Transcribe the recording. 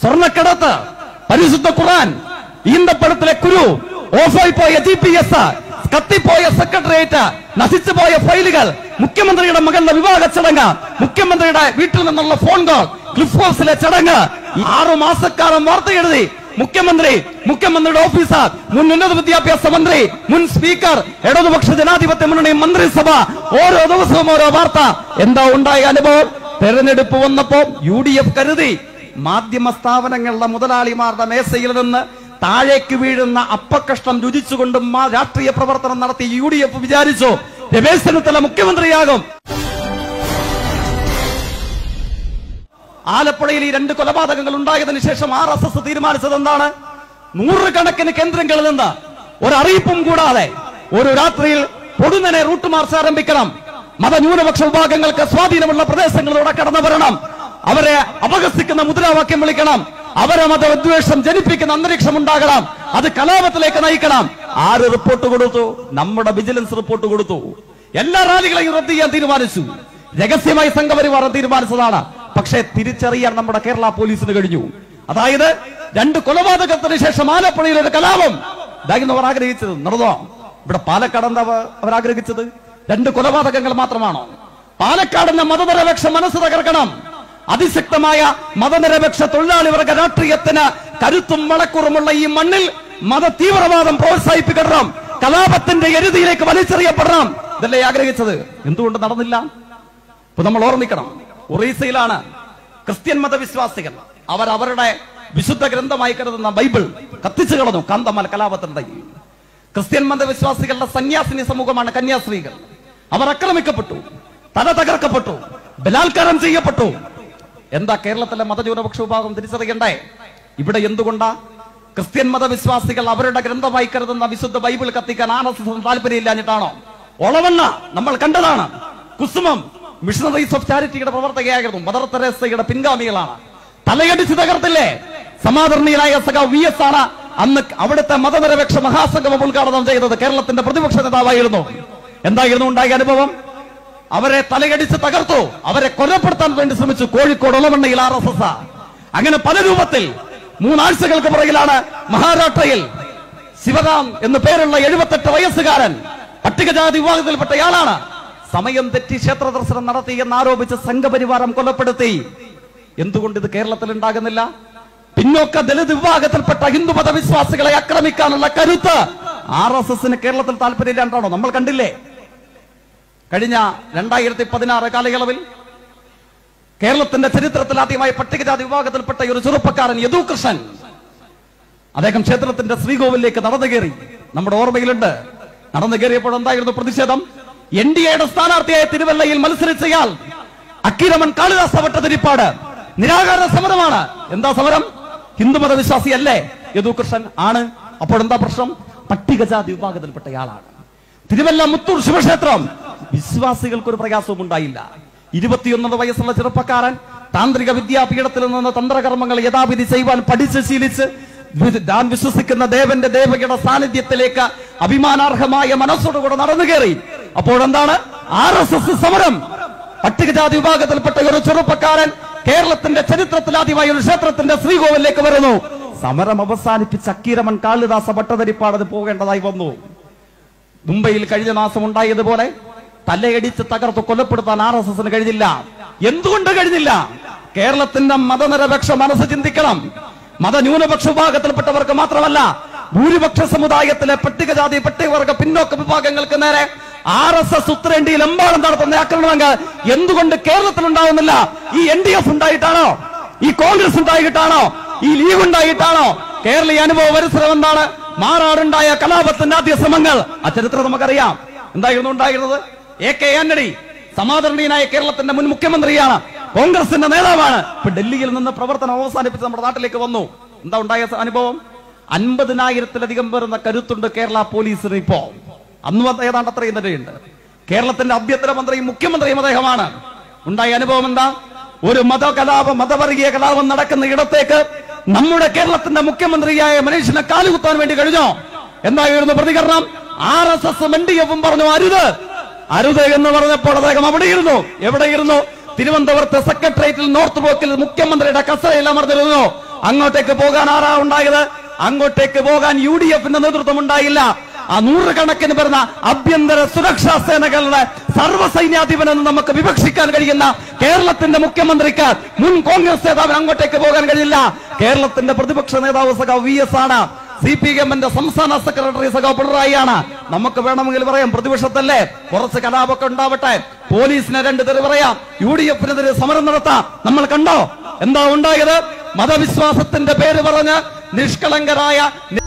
സ്വർണ്ണക്കടത്ത്, പരിശുദ്ധ ഖുർആൻ, ഈന്തപ്പഴത്തിലെ കുരു, ഓഫായി പോയ GPS, കത്തിപ്പോയ സെക്രട്ടേറിയറ്റ്, നശിച്ചുപോയ ഫയലുകൾ, മുഖ്യമന്ത്രിയുടെ മകളുടെ വിവാഹ ചടങ്ങ്, മുഖ്യമന്ത്രിയുടെ വീട്ടിൽ നിന്നുള്ള ഫോൺ കോൾ, ക്ലിഫ് ഹൗസിലെ ചടങ്ങ്, 6 മാസക്കാലം വാർത്ത എഴുതി മുഖ്യമന്ത്രിയുടെ ഓഫീസർ, മുൻ ഉന്നത വിദ്യാഭ്യാസ മന്ത്രി, മുൻ സ്പീക്കർ, ഇടതുപക്ഷ ജനാധിപത്യ മുന്നണി മന്ത്രിസഭ, ഓരോ ദിവസവും ഓരോ വാർത്ത. എന്താ ഉണ്ടായ അനുഭവം? തെരഞ്ഞെടുപ്പ് വന്നപ്പോ UDF കരുതി മാധ്യമ സ്ഥാപനങ്ങളുടെ മുതലാളിമാരുടെ മേശയിൽ നിന്ന് താഴേക്ക് വീഴുന്ന അപ്പക്കഷ്ടം രുചിച്ചുകൊണ്ടും രാഷ്ട്രീയ പ്രവർത്തനം നടത്തി UDF വിചാരിച്ചു രമേശ് ചെന്നിത്തല മുഖ്യമന്ത്രിയാകും. ആലപ്പുഴയിൽ ഈ 2 കൊലപാതകങ്ങൾ ഉണ്ടായതിനു ശേഷം RSS തീരുമാനിച്ചത് എന്താണ്? 100 കണക്കിന് കേന്ദ്രങ്ങളിൽ നിന്ന് ഒരറിയിപ്പും കൂടാതെ ഒരു രാത്രിയിൽ പൊടുന്നനെ റൂട്ട് മാർച്ച് ആരംഭിക്കണം. മതന്യൂനപക്ഷ വിഭാഗങ്ങൾക്ക് സ്വാധീനമുള്ള പ്രദേശങ്ങളിലൂടെ കടന്നു വരണം. അവരെ അപഹസിക്കുന്ന മുദ്രാവാക്യം വിളിക്കണം. അവരെ മതവിദ്വേഷം ജനിപ്പിക്കുന്ന അന്തരീക്ഷം ഉണ്ടാകണം. അത് കലാപത്തിലേക്ക് നയിക്കണം. ആര് റിപ്പോർട്ട് കൊടുത്തു? നമ്മുടെ വിജിലൻസ് റിപ്പോർട്ട് കൊടുത്തു. എല്ലാ റാലികളെയും റദ്ദ് ചെയ്യാൻ തീരുമാനിച്ചു. രഹസ്യമായി സംഘപരിവാർ തീരുമാനിച്ചതാണ്. പക്ഷേ തിരിച്ചറിയാൻ നമ്മുടെ കേരള പോലീസിന് കഴിഞ്ഞു. അതായത് 2 കൊലപാതകത്തിന് ശേഷം ആലപ്പുഴയിൽ ഒരു കലാപം ഇതായിരുന്നു അവർ ആഗ്രഹിച്ചത്. നടന്നോ? ഇവിടെ പാലക്കാട് എന്താ അവർ ആഗ്രഹിച്ചത്? 2 കൊലപാതകങ്ങൾ മാത്രമാണോ? പാലക്കാടിന്റെ മതനിരപേക്ഷ മനസ്സ് തകർക്കണം. അതിശക്തമായ മതനിരപേക്ഷ തൊഴിലാളി വർഗ രാഷ്ട്രീയത്തിന് കരുത്തും വളക്കുറുമുള്ള ഈ മണ്ണിൽ മത തീവ്രവാദം പ്രോത്സാഹിപ്പിക്കണം. കലാപത്തിന്റെ എരുതിയിലേക്ക് വലിച്ചെറിയപ്പെടണം. ഇതല്ലേ ആഗ്രഹിച്ചത്? എന്തുകൊണ്ട് നടന്നില്ല? ഇപ്പൊ നമ്മൾ ഓർമ്മിക്കണം, ഒറീസയിലാണ് ക്രിസ്ത്യൻ മതവിശ്വാസികൾ അവരുടെ വിശുദ്ധ ഗ്രന്ഥമായി കരുതുന്ന ബൈബിൾ കത്തിച്ചു കളഞ്ഞു. കാന്തമാൽ കലാപത്തിനിടയിൽ ക്രിസ്ത്യൻ മതവിശ്വാസികളുടെ സന്യാസിനി സമൂഹമാണ് കന്യാസ്ത്രീകൾ. അവർ ആക്രമിക്കപ്പെട്ടു, തല തകർക്കപ്പെട്ടു, ബലാത്കാരം ചെയ്യപ്പെട്ടു. എന്താ കേരളത്തിലെ മതന്യൂനപക്ഷ വിഭാഗം തിരിച്ചറിയണ്ടേ? ഇവിടെ എന്തുകൊണ്ടാ ക്രിസ്ത്യൻ മതവിശ്വാസികൾ അവരുടെ ഗ്രന്ഥമായി കരുതുന്ന വിശുദ്ധ ബൈബിൾ കത്തിക്കാൻ RSS താല്പര്യമില്ലാഞ്ഞിട്ടാണോ? ഒളവണ്ണ നമ്മൾ കണ്ടതാണ്. കുസുമം മിഷണറീസ് ഓഫ് ചാരിറ്റിയുടെ പ്രവർത്തകയായിരുന്നു. മദർ തെരേസയുടെ പിൻഗാമികളാണ്. തലയടിച്ച് തകർത്തില്ലേ? സമാദരണീയനായ സഖാവ് VS ആണ് അന്ന് അവിടുത്തെ മതനിരപേക്ഷ മഹാസംഗമം ഉദ്ഘാടനം ചെയ്തത്. കേരളത്തിന്റെ പ്രതിപക്ഷ നേതാവായിരുന്നു. എന്തായിരുന്നു ഉണ്ടായ അനുഭവം? അവരെ തലയടിച്ച് തകർത്തു. അവരെ കൊലപ്പെടുത്താൻ വേണ്ടി ശ്രമിച്ചു. കോഴിക്കോട് ഒളവണ്ണയിൽ RSS. അങ്ങനെ പല രൂപത്തിൽ 3 ആഴ്ചകൾക്ക് പുറകിലാണ് മഹാരാഷ്ട്രയിൽ ശിവറാം എന്ന് പേരുള്ള 78 വയസ്സുകാരൻ പട്ടികജാതി വിഭാഗത്തിൽപ്പെട്ടയാളാണ്. സമയം തെറ്റി ക്ഷേത്ര ദർശനം നടത്തി എന്നാരോപിച്ച് സംഘപരിവാരം കൊലപ്പെടുത്തി. എന്തുകൊണ്ട് ഇത് കേരളത്തിൽ ഉണ്ടാകുന്നില്ല? പിന്നോക്ക ദലിത് വിഭാഗത്തിൽപ്പെട്ട ഹിന്ദുമത വിശ്വാസികളെ ആക്രമിക്കാനുള്ള കരുത്ത് RSSന് കേരളത്തിൽ താല്പര്യമില്ലാണ്ടാണോ? നമ്മൾ കണ്ടില്ലേ കഴിഞ്ഞ 2016 കാലയളവിൽ കേരളത്തിന്റെ ചരിത്രത്തിൽ ആദ്യമായി പട്ടികജാതി വിഭാഗത്തിൽപ്പെട്ട ഒരു ചെറുപ്പക്കാരൻ യദു കൃഷ്ണൻ അദ്ദേഹം ക്ഷേത്രത്തിന്റെ ശ്രീകോവിലേക്ക് നടന്നു കയറി. നമ്മുടെ ഓർമ്മയിലുണ്ട്. നടന്നു കയറിയപ്പോൾ എന്തായിരുന്നു പ്രതിഷേധം? NDAയുടെ സ്ഥാനാർത്ഥിയായ തിരുവല്ലയിൽ മത്സരിച്ചയാൾ അക്കിരമൺ കാളിദാസ ഭട്ടതിരിപ്പാട് നിരാകാര സമരമാണ്. എന്താ സമരം? ഹിന്ദുമത വിശ്വാസിയല്ലേ യദു കൃഷ്ണൻ? ആണ്. അപ്പോഴെന്താ പ്രശ്നം? പട്ടികജാതി വിഭാഗത്തിൽപ്പെട്ടയാളാണ്. തിരുവല്ല മുത്തൂർ ശിവക്ഷേത്രം വിശ്വാസികൾക്ക് ഒരു പ്രയാസവും ഉണ്ടായില്ല. 21 വയസ്സുള്ള ചെറുപ്പക്കാരൻ താന്ത്രിക വിദ്യാപീഠത്തിൽ നിന്ന് തന്ത്രകർമ്മങ്ങൾ യഥാവിധി ചെയ്യുവാൻ പഠിച്ച് ശീലിച്ച് താൻ വിശ്വസിക്കുന്ന ദേവന്റെ ദേവകയുടെ സാന്നിധ്യത്തിലേക്ക് അഭിമാനാർഹമായ മനസ്സോടുകൂടെ നടന്നു കയറി. അപ്പോഴെന്താണ്? RSS സമരം. പട്ടികജാതി വിഭാഗത്തിൽപ്പെട്ട ഒരു ചെറുപ്പക്കാരൻ കേരളത്തിന്റെ ചരിത്രത്തിൽ ആദ്യമായി ഒരു ക്ഷേത്രത്തിന്റെ ശ്രീകോവിലേക്ക് വരുന്നു. സമരം അവസാനിപ്പിച്ച് അക്കീരമൺ കാളിദാസ ഭട്ടതിരിപ്പാട് പോകേണ്ടതായി വന്നു. മുംബൈയിൽ കഴിഞ്ഞ മാസം ഉണ്ടായതുപോലെ തലയടിച്ച് തകർത്ത് കൊലപ്പെടുത്താൻ RSSന് കഴിഞ്ഞില്ല. എന്തുകൊണ്ട് കഴിഞ്ഞില്ല? കേരളത്തിന്റെ മതനിരപേക്ഷ മനസ്സ് ചിന്തിക്കണം. മതന്യൂനപക്ഷ വിഭാഗത്തിൽപ്പെട്ടവർക്ക് മാത്രമല്ല, ഭൂരിപക്ഷ സമുദായത്തിലെ പട്ടികജാതി പട്ടികവർഗ പിന്നോക്ക വിഭാഗങ്ങൾക്ക് നേരെ RSS ഉത്തരേന്ത്യയിൽ എമ്പാടും നടത്തുന്ന ആക്രമണങ്ങൾ എന്തുകൊണ്ട് കേരളത്തിൽ ഉണ്ടാവുന്നില്ല? ഈ NDF ഉണ്ടായിട്ടാണോ? ഈ കോൺഗ്രസ് ഉണ്ടായിട്ടാണോ? ഈ ലീഗ് ഉണ്ടായിട്ടാണോ? കേരളീയ അനുഭവ പരിസരം എന്താണ്? മാറാടുണ്ടായ കലാപത്തിന്റെ ആദ്യ ശ്രമങ്ങൾ ആ ചരിത്രം നമുക്കറിയാം. എന്തായിരുന്നു ഉണ്ടായിരുന്നത്? AK ആന്റണി സമാദരണീയനായ കേരളത്തിന്റെ മുൻ മുഖ്യമന്ത്രിയാണ്, കോൺഗ്രസിന്റെ നേതാവാണ്. ഇപ്പൊ ഡൽഹിയിൽ നിന്ന് പ്രവർത്തനം അവസാനിപ്പിച്ച് നമ്മുടെ നാട്ടിലേക്ക് വന്നു. എന്താ ഉണ്ടായ അനുഭവം? 50,000-ലധികം വരുന്ന കരുത്തുണ്ട് കേരള പോലീസിന്. ഇപ്പോ അന്ന് ഏതാണ്ട് അത്രയും തന്നെയുണ്ട്. കേരളത്തിന്റെ ആഭ്യന്തര മന്ത്രിയും മുഖ്യമന്ത്രിയും അദ്ദേഹമാണ്. ഉണ്ടായ അനുഭവം എന്താ? ഒരു മതവർഗീയ കലാപം നടക്കുന്ന ഇടത്തേക്ക് നമ്മുടെ കേരളത്തിന്റെ മുഖ്യമന്ത്രിയായ മനുഷ്യനെ കാലുകുത്താൻ വേണ്ടി കഴിഞ്ഞോ? എന്തായിരുന്നു പ്രതികരണം? RSS NDF പറഞ്ഞു അരുത് അരുത് എന്ന് പറഞ്ഞപ്പോൾ അദ്ദേഹം അവിടെയിരുന്നു. എവിടെയിരുന്നു? തിരുവനന്തപുരത്തെ സെക്രട്ടേറിയറ്റിൽ നോർത്ത് ബ്ലോക്കിൽ മുഖ്യമന്ത്രിയുടെ കസേരയിൽ അമർന്നിരുന്നു. അങ്ങോട്ടേക്ക് പോകാൻ ആരാ ഉണ്ടായത്? അങ്ങോട്ടേക്ക് പോകാൻ UDF-ന്റെ നേതൃത്വം ഉണ്ടായില്ല. ആ നൂറുകണക്കിന് വരുന്ന ആഭ്യന്തര സുരക്ഷാ സേനകളുടെ സർവ്വസൈന്യാധിപനെന്ന് നമുക്ക് വിവക്ഷിക്കാൻ കഴിയുന്ന കേരളത്തിന്റെ മുഖ്യമന്ത്രിക്ക്, മുൻ കോൺഗ്രസ് നേതാവിന് അങ്ങോട്ടേക്ക് പോകാൻ കഴിയില്ല. കേരളത്തിന്റെ പ്രതിപക്ഷ നേതാവ് സഖാവ് VS ആണ്. CPM-ന്റെ സംസ്ഥാന സെക്രട്ടറി സഖാവ് പിണറായിയാണ്. നമുക്ക് വേണമെങ്കിൽ പറയാം പ്രതിപക്ഷത്തല്ലേ, കുറച്ച് കലാപമൊക്കെ ഉണ്ടാവട്ടെ, പോലീസിനെ 2 തെറി പറയാം, UDF-നെതിരെ സമരം നടത്താം. നമ്മൾ കണ്ടോ എന്താ ഉണ്ടായത്? മതവിശ്വാസത്തിന്റെ പേര് പറഞ്ഞ് നിഷ്കളങ്കരായ